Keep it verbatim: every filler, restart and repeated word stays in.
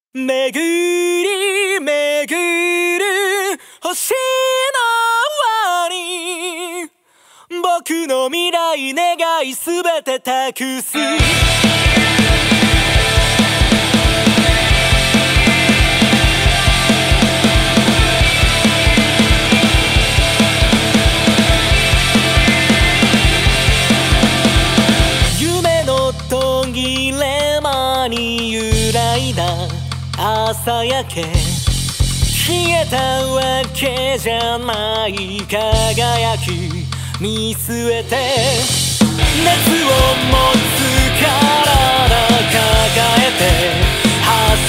巡り巡る星の輪に僕の未来願いすべて託す。夢の途切れ間に揺らいだ朝焼け、消えたわけじゃない。輝き見据えて熱を持つ体抱えて走